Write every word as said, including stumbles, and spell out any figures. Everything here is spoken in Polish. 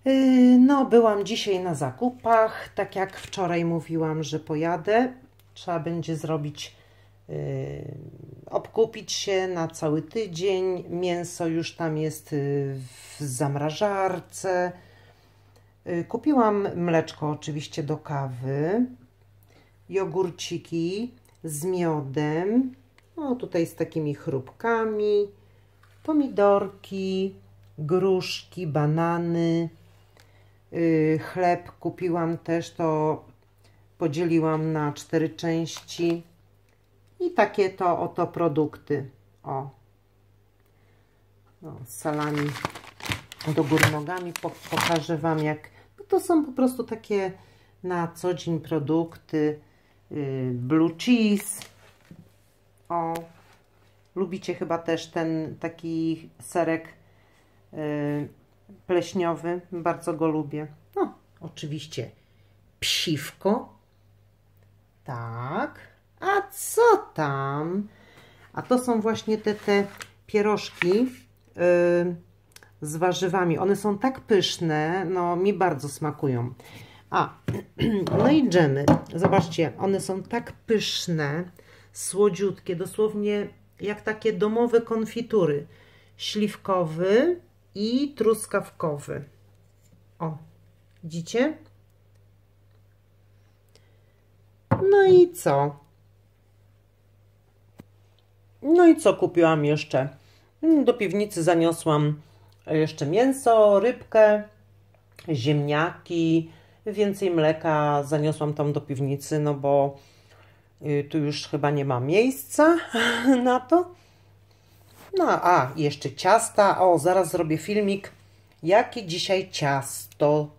No, byłam dzisiaj na zakupach, tak jak wczoraj mówiłam, że pojadę. Trzeba będzie zrobić, yy, obkupić się na cały tydzień. Mięso już tam jest w zamrażarce. Yy, kupiłam mleczko oczywiście do kawy, jogurciki z miodem, no tutaj z takimi chrupkami, pomidorki, gruszki, banany. Yy, chleb kupiłam też, to podzieliłam na cztery części i takie to oto produkty. O, no, salami do góry nogami. Pokażę Wam, jak no to są po prostu takie na co dzień produkty. Yy, blue cheese. O, lubicie chyba też ten taki serek yy, pleśniowy, bardzo go lubię. No, oczywiście psiwko. Tak. A co tam? A to są właśnie te, te pierożki yy, z warzywami. One są tak pyszne, no mi bardzo smakują. A, no i dżemy. Zobaczcie, one są tak pyszne, słodziutkie, dosłownie jak takie domowe konfitury. Śliwkowy i truskawkowy. O, widzicie? No i co? No i co kupiłam jeszcze? Do piwnicy zaniosłam jeszcze mięso, rybkę, ziemniaki, więcej mleka zaniosłam tam do piwnicy, no bo tu już chyba nie ma miejsca na to. No, a jeszcze ciasta. O, zaraz zrobię filmik, jakie dzisiaj ciasto